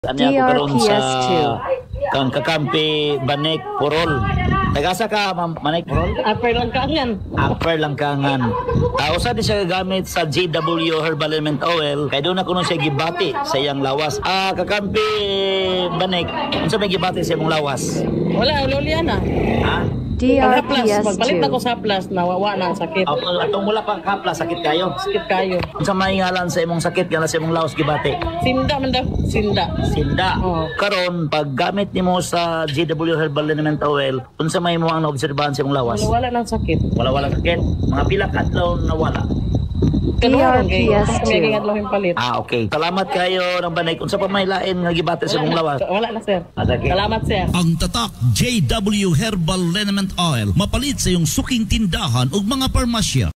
Anya ko karon sa kang kakampi Banik Purol. Nagasa ka Manik Purol? Upper lang kangan. Upper lang kangan. Usa di siya gagamit sa JW Herbal Element Oil kay doon na kuno siya gibati sa iyang lawas. Kakampi Banik, unsa may gibati sa imong lawas? Wala ulo na. Ha? Pagbalik na ko sa plus, nawawa na ang sakit. Atong wala pang kapla, sakit kayo. Sakit kayo. Unsa may ngalan sa imong sakit kana sa imong lawas gibati? Sinda man daw. Sinda. Oo. Karon pag gamit nimo sa JW Herbal Element Oil, unsa may mo ang naobserbahan sa imong lawas? Wala nang sakit. Wala sakit. Mga pila ka adlaw nawala. DRPS2. Palit. Okay. Salamat kayo ng Banik. Unsa pa may lain nga gibati sa imong lawas? Wala na, sir. Sige. Salamat, sir. Ang tatak JW Herbal Element Oil mapalit sa iyong suking tindahan ug mga parmasya.